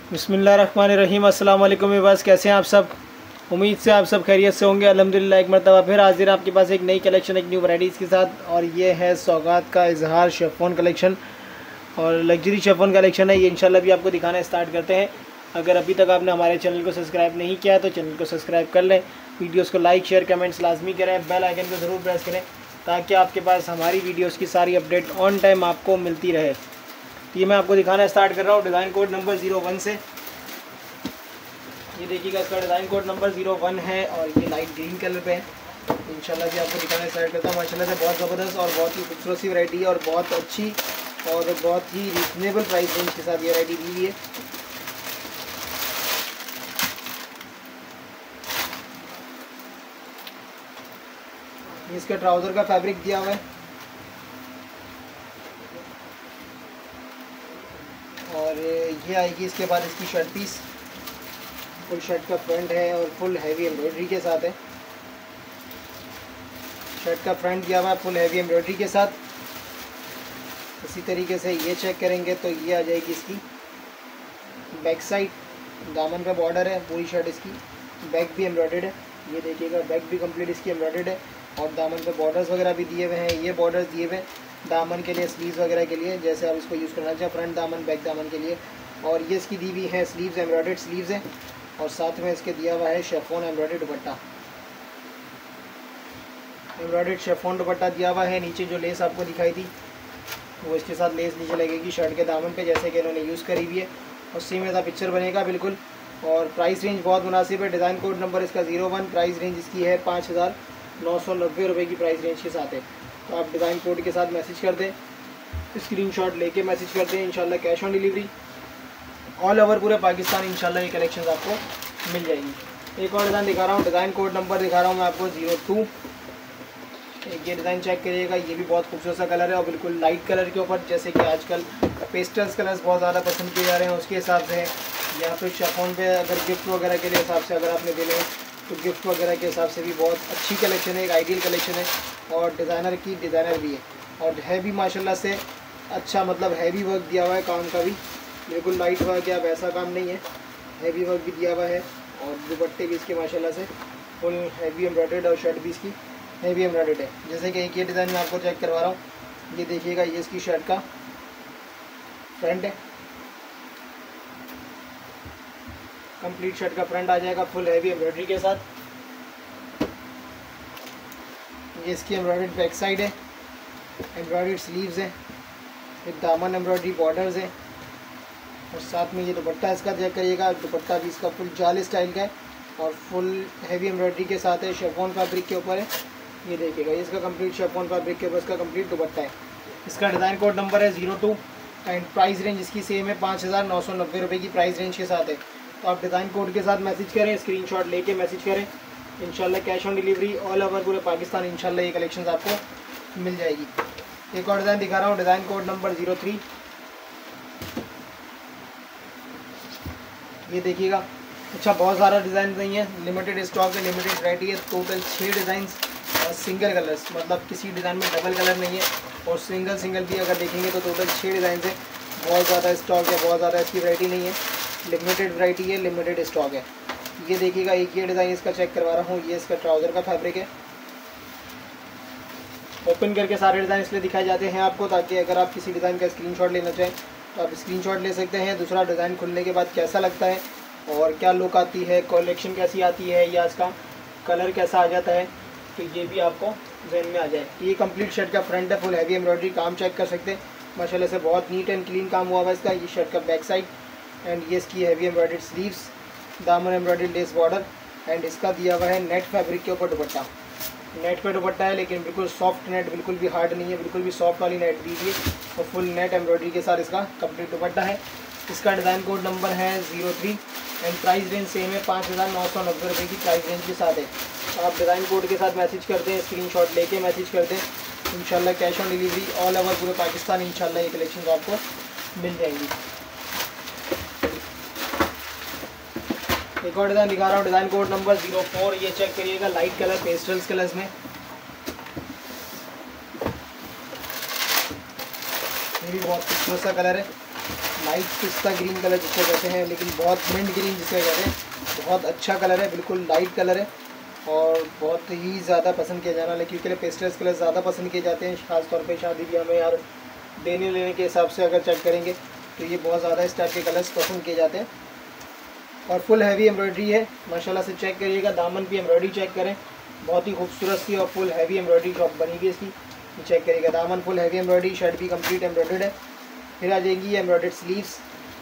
बिस्मिल्लाहिर्रहमानिर्रहीम। अस्सलाम वालेकुम व्यूअर्स, कैसे हैं आप सब। उम्मीद से आप सब खैरियत से होंगे। अल्हम्दुलिल्लाह एक मरतबा फिर हाजिर आपके पास एक नई कलेक्शन, एक न्यू वैराइटीज़ के साथ। और ये है सौगात का इजहार शिफॉन कलेक्शन और लग्जरी शिफॉन कलेक्शन है। ये इंशाल्लाह भी आपको दिखाना स्टार्ट करते हैं। अगर अभी तक आपने हमारे चैनल को सब्सक्राइब नहीं किया तो चैनल को सब्सक्राइब कर लें, वीडियोस को लाइक शेयर कमेंट्स लाजमी करें, बेल आइकन को ज़रूर प्रेस करें ताकि आपके पास हमारी वीडियोस की सारी अपडेट ऑन टाइम आपको मिलती रहे। ये मैं आपको दिखाना स्टार्ट कर रहा हूँ डिज़ाइन कोड नंबर 01 से। ये देखिएगा, इसका डिज़ाइन कोड नंबर 01 है और ये लाइट ग्रीन कलर पे है। इंशाल्लाह भी आपको दिखाना स्टार्ट करता हूँ। माशाल्लाह से बहुत ज़बरदस्त और बहुत ही खूबसूरत सी वैरायटी है और बहुत अच्छी और बहुत ही रीजनेबल प्राइस रेंज के साथ ये वैरायटी दी हुई है। इसका ट्राउज़र का फैब्रिक दिया हुआ है और ये आएगी इसके बाद इसकी शर्ट पीस। फुल शर्ट का फ्रंट है और फुल हैवी एम्ब्रॉयडरी के साथ है। शर्ट का फ्रंट दिया हुआ है फुल हैवी एम्ब्रॉयडरी के साथ। इसी तरीके से ये चेक करेंगे तो ये आ जाएगी इसकी बैक साइड। दामन पे बॉर्डर है, पूरी शर्ट इसकी बैक भी एम्ब्रॉयडर्ड है। ये देखिएगा, बैक भी कंप्लीट इसकी एम्ब्रॉयडर्ड है और दामन पे बॉर्डर्स वगैरह भी दिए हुए हैं। ये बॉर्डर्स दिए हुए हैं दामन के लिए, स्लीव्स वगैरह के लिए, जैसे आप इसको यूज़ करना चाहें, फ्रंट दामन बैक दामन के लिए। और ये इसकी दी हुई है स्लीव्स, एम्ब्रॉयडर्ड स्लीव्स हैं और साथ में इसके दिया हुआ है chiffon embroidered dupatta. Embroidered chiffon dupatta दिया हुआ है। नीचे जो लेस आपको दिखाई थी वो इसके साथ लेस नीचे लगेगी शर्ट के दामन पे, जैसे कि इन्होंने यूज़ करी हुई है और सेम ऐसा पिक्चर बनेगा बिल्कुल। और प्राइस रेंज बहुत मुनासिब है। डिज़ाइन कोड नंबर इसका 01, प्राइस रेंज इसकी है 5,990 रुपये की प्राइस रेंज के साथ है। तो आप डिज़ाइन कोड के साथ मैसेज कर दें, स्क्रीनशॉट लेके मैसेज कर दें। इंशाल्लाह cash on delivery all over पूरे पाकिस्तान इंशाल्लाह ये कलेक्शन आपको मिल जाएगी। एक और डिज़ाइन दिखा रहा हूँ, डिज़ाइन कोड नंबर दिखा रहा हूँ मैं आपको 02। ये डिज़ाइन चेक करिएगा, ये भी बहुत खूबसूरत सा कलर है और बिल्कुल लाइट कलर के ऊपर, जैसे कि आजकल पेस्टल्स कलर्स बहुत ज़्यादा पसंद किए जा रहे हैं उसके हिसाब से, या फिर शिफॉन पे अगर गिफ्ट वगैरह के लिए हिसाब से अगर आपने देने तो गिफ्ट वगैरह के हिसाब से भी बहुत अच्छी कलेक्शन है, एक आइडियल कलेक्शन है और डिज़ाइनर की डिज़ाइनर भी है और है भी माशाल्लाह से अच्छा, मतलब हैवी वर्क दिया हुआ है, काम का भी बिल्कुल लाइट वर्क या वैसा काम नहीं है, हैवी वर्क भी दिया हुआ है। और दुपट्टे भी इसके माशाल्लाह से फुल हैवी एम्ब्रॉयडर्ड और शर्ट भी इसकी हैवी एम्ब्रॉयडर्ड है। जैसे कि एक ये डिज़ाइन मैं आपको चेक करवा रहा हूँ, ये देखिएगा, ये इसकी शर्ट का फ्रंट है, कंप्लीट शर्ट का फ्रंट आ जाएगा फुल हैवी एम्ब्रॉयडरी के साथ। ये इसकी एम्ब्रॉयडर्ड बैक साइड है, एम्ब्रॉयडर्ड स्लीव्स है, एक दामन एम्ब्रॉयडरी बॉर्डर्स है और साथ में ये दुपट्टा इसका चेक करिएगा, दुपट्टा भी इसका फुल जाल स्टाइल का है और फुल हैवी एम्ब्रॉयडरी के साथ है, शिफॉन फैब्रिक के ऊपर है। ये देखिएगा, ये इसका कंप्लीट शिफॉन फैब्रिक के ऊपर इसका कंप्लीट दुपट्टा है। इसका डिज़ाइन कोड नंबर है 02 एंड प्राइस रेंज इसकी सेम है 5,990 रुपये की प्राइस रेंज के साथ है। तो आप डिज़ाइन कोड के साथ मैसेज करें, स्क्रीनशॉट लेके मैसेज करें। इंशाल्लाह cash on delivery all over पूरे पाकिस्तान इंशाल्लाह ये कलेक्शन आपको मिल जाएगी। एक और डिज़ाइन दिखा रहा हूँ, डिज़ाइन कोड नंबर 03। ये देखिएगा, अच्छा बहुत सारा डिज़ाइन नहीं है, लिमिटेड स्टॉक है, लिमिटेड वैरायटी है। टोटल 6 डिज़ाइन सिंगल कलर्स, मतलब किसी डिज़ाइन में डबल कलर नहीं है और सिंगल भी अगर देखेंगे तो टोटल 6 डिज़ाइन है। बहुत ज़्यादा स्टॉक है, बहुत ज़्यादा इसकी वैरायटी नहीं है, लिमिटेड वैरायटी है, लिमिटेड स्टॉक है। ये देखिएगा, एक ये डिज़ाइन इसका चेक करवा रहा हूँ, ये इसका ट्राउज़र का फैब्रिक है। ओपन करके सारे डिज़ाइन इसलिए दिखाए जाते हैं आपको ताकि अगर आप किसी डिज़ाइन का स्क्रीनशॉट लेना चाहें तो आप स्क्रीनशॉट ले सकते हैं। दूसरा, डिज़ाइन खुलने के बाद कैसा लगता है और क्या लुक आती है, कलेक्शन कैसी आती है या इसका कलर कैसा आ जाता है, तो ये भी आपको जहन में आ जाए। ये कंप्लीट शर्ट का फ्रंट है, फुल हैवी एम्ब्रॉयडरी काम चेक कर सकते हैं माशाल्लाह से, बहुत नीट एंड क्लीन काम हुआ हुआ है इसका। ये शर्ट का बैक साइड एंड ये इसकी हैवी एम्ब्रॉयडर्ड स्लीव्स, दामन एम्ब्रॉयडर्ड लेस बॉर्डर एंड इसका दिया हुआ है नेट फैब्रिक के ऊपर दुपट्टा। नेट पे दुपट्टा है लेकिन बिल्कुल सॉफ्ट नेट, बिल्कुल भी हार्ड नहीं है, बिल्कुल भी सॉफ्ट वाली नेट दीजिए और फुल नेट एम्ब्रॉयडरी के साथ इसका कंप्लीट दुपट्टा है। इसका डिज़ाइन कोड नंबर है 03 एंड प्राइस रेंज सेम है 5,990 रुपये की प्राइस रेंज के साथ है। तो आप डिज़ाइन कोड के साथ मैसेज कर दें, स्क्रीनशॉट लेके मैसेज कर दें। इंशाल्लाह cash on delivery all over पूरे पाकिस्तान इंशाल्लाह ये कलेक्शन आपको मिल जाएंगी। एक और डिज़ाइन दिखा रहा हूँ, डिज़ाइन कोड नंबर 04। ये चेक करिएगा, लाइट कलर पेस्टल्स कलर्स में, ये भी बहुत खूबसूरत सा कलर है। लाइट पिस्ता ग्रीन कलर जिसको कहते हैं, लेकिन बहुत मिंट ग्रीन जिसको कहते हैं। बहुत अच्छा कलर है, बिल्कुल लाइट कलर है और बहुत ही ज़्यादा पसंद किया जाना, लेकिन के लिए पेस्टल्स कलर ज़्यादा पसंद किए जाते हैं, खासतौर पे शादी ब्याह में यार देने लेने के हिसाब से अगर चेक करेंगे तो ये बहुत ज़्यादा इस टाइप के कलर्स पसंद किए जाते हैं। और फुल हैवी एम्ब्रॉयडरी है माशाल्लाह से, चेक करिएगा। दामन की एम्ब्रॉयडरी चेक करें, बहुत ही खूबसूरत सी और फुल हैवी एम्ब्रॉयडरी ड्रॉप बनी हुई है इसकी। चेक करिएगा, दामन फुल हैवी एम्ब्रॉयडरी, शर्ट भी कंप्लीट एम्ब्रॉयडर्ड है। फिर आ जाएगी ये एम्ब्रॉयडर्ड स्लीव्स,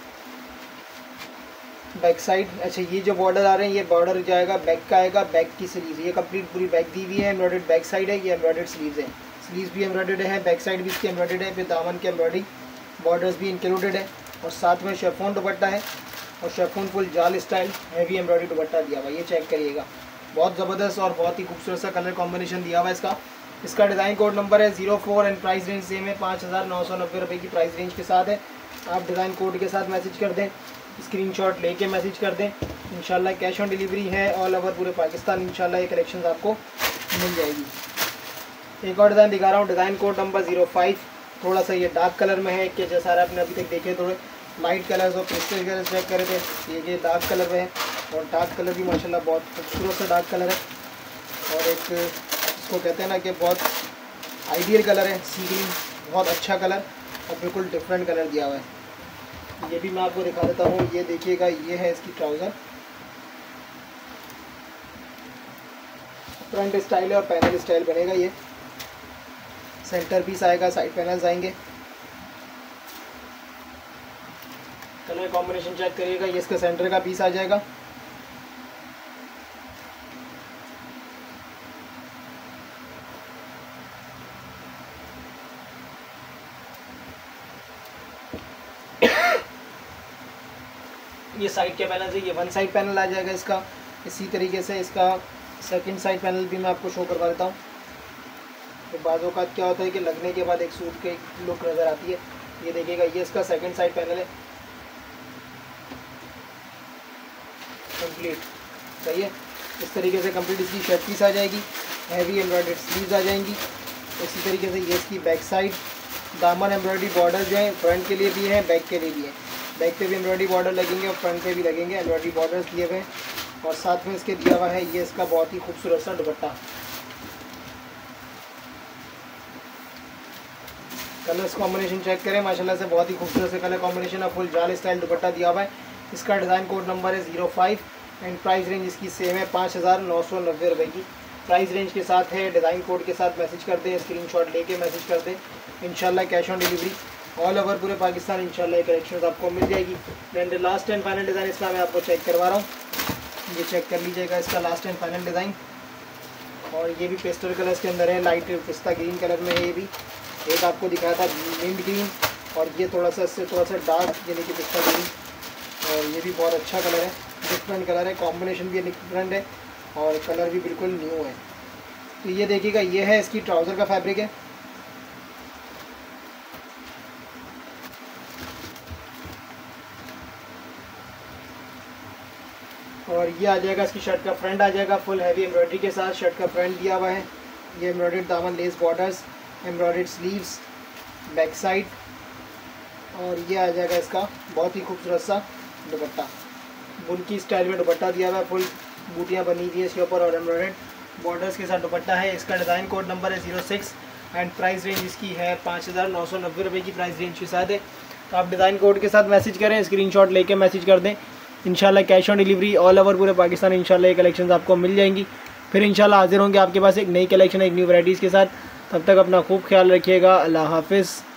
बैक साइड। अच्छा, ये जो बॉर्डर आ रहे हैं ये बॉर्डर जाएगा बैक का, आएगा बैक की स्लीव्स, ये कंप्लीट पूरी बैक दी हुई है, एम्ब्रॉयडर्ड बैक साइड है। ये एम्ब्रॉयडर्ड स्लीव्स है, स्लीव्स भी एम्ब्रॉयडर्ड है, बैक साइड भी इसकी एम्ब्रॉयडर्ड है। फिर दामन की एम्ब्रॉयडरी, बॉर्डर्स भी इंक्लूडेड है और साथ में शेफोन दुपट्टा है और शेफोन फुल जाल स्टाइल हैवी एम्ब्रॉयडरी दुपट्टा दिया हुआ है। ये चेक करिएगा, बहुत ज़बरदस्त और बहुत ही खूबसूरत सा कलर कॉम्बिनेशन दिया हुआ है इसका। इसका डिज़ाइन कोड नंबर है 04 एंड प्राइस रेंज सेम है, 5990 रुपये की प्राइस रेंज के साथ है। आप डिज़ाइन कोड के साथ मैसेज कर दें, स्क्रीनशॉट लेके मैसेज कर दें, इंशाल्लाह कैश ऑन डिलीवरी है ऑल ओवर पूरे पाकिस्तान। इंशाल्लाह ये कलेक्शन आपको मिल जाएगी। एक और डिज़ाइन दिखा रहा हूँ, डिज़ाइन कोड नंबर 05, थोड़ा सा ये डार्क कलर में है कि जैसा आपने अभी तक देखे थोड़े लाइट कलर्स और पेस्टल कलर चेक करे थे, ये डार्क कलर में है और डार्क कलर भी माशाल्लाह बहुत खूबसूरत सा डार्क कलर है और एक इसको कहते हैं ना कि बहुत आइडियल कलर है, सी ग्रीन, बहुत अच्छा कलर और बिल्कुल डिफरेंट कलर दिया हुआ है। ये भी मैं आपको दिखा देता हूँ, ये देखिएगा, ये है इसकी ट्राउज़र, फ्रंट स्टाइल है और पैनल स्टाइल बनेगा। ये सेंटर पीस आएगा, साइड पैनल्स आएंगे। कलर कॉम्बिनेशन चेक करिएगा, ये इसका सेंटर का पीस आ जाएगा। ये साइड के पैनल से ये वन साइड पैनल आ जाएगा इसका। इसी तरीके से इसका सेकंड साइड पैनल भी मैं आपको शो करवा देता हूँ। तो बाज़ औक़ात क्या होता है कि लगने के बाद एक सूट के लुक नज़र आती है। ये देखिएगा, ये इसका सेकंड साइड पैनल है कंप्लीट, सही है। इस तरीके से कंप्लीट इसकी शर्ट पीस आ जाएगी, हैवी एम्ब्रॉयडर्ड स्लीव्स आ जाएंगी। इसी तरीके से ये इसकी बैक साइड, दामन एम्ब्रॉयडरी बॉर्डर जो है फ्रंट के लिए भी है, बैक के लिए भी है। बैक पे भी एम्ब्रॉयडरी बॉर्डर लगेंगे और फ्रंट पे भी लगेंगे, एम्ब्रॉयडरी बॉर्डर्स दिए हुए हैं और साथ में इसके दिया हुआ है ये इसका बहुत ही खूबसूरत सा दुपट्टा। कलर्स कॉम्बिनेशन चेक करें, माशाल्लाह से बहुत ही खूबसूरत से कलर कॉम्बिनेशन है, फुल जाल स्टाइल दुपट्टा दिया हुआ है। इसका डिज़ाइन कोड नंबर है 05 एंड प्राइस रेंज इसकी सेम है 5990 रुपये की प्राइस रेंज के साथ है। डिज़ाइन कोड के साथ मैसेज कर दें, स्क्रीनशॉट लेके मैसेज कर दें, इंशाल्लाह cash on delivery all over पूरे पाकिस्तान इंशाल्लाह ये कलेक्शन आपको मिल जाएगी। And last and final design इसका मैं आपको चेक करवा रहा हूँ, ये चेक कर लीजिएगा इसका लास्ट एंड फाइनल डिज़ाइन। और ये भी पेस्टल कलर्स के अंदर है, लाइट पिस्ता ग्रीन कलर में है। ये भी एक आपको दिखाया था मिंट ग्रीन और ये थोड़ा सा इससे थोड़ा सा डार्क यानी कि पिस्ता ग्रीन, और ये भी बहुत अच्छा कलर है, डिफरेंट कलर है, कॉम्बिनेशन भी डिफरेंट है और कलर भी बिल्कुल न्यू है। तो ये देखिएगा, ये है इसकी ट्राउज़र का फैब्रिक है। और ये आ जाएगा इसकी शर्ट का फ्रंट आ जाएगा फुल हैवी एम्ब्रॉयडरी के साथ, शर्ट का फ्रंट दिया हुआ है। ये एम्ब्रॉयडर्ड दामन, lace borders, embroidered sleeves, back side, और ये आ जाएगा इसका बहुत ही खूबसूरत सा दुपट्टा, बुनकी स्टाइल में दुपट्टा दिया हुआ है, फुल बूटियाँ बनी हुई है इसके ऊपर और एम्ब्रॉयडर्ड बॉर्डर्स के साथ दुपट्टा है। इसका डिज़ाइन कोड नंबर है 06 एंड प्राइस रेंज इसकी है 5990 रुपये की प्राइस रेंज के साथ है। तो आप डिज़ाइन कोड के साथ मैसेज करें, स्क्रीनशॉट लेके मैसेज कर दें, इंशाल्लाह cash on delivery all over पूरे पाकिस्तान इंशाल्लाह ये कलेक्शंस आपको मिल जाएंगी। फिर इंशाल्लाह हाजिर होंगे आपके पास एक नई कलेक्शन, एक न्यू वैराइटीज़ के साथ। तब तक अपना खूब ख्याल रखिएगा, अल्लाह हाफिज़।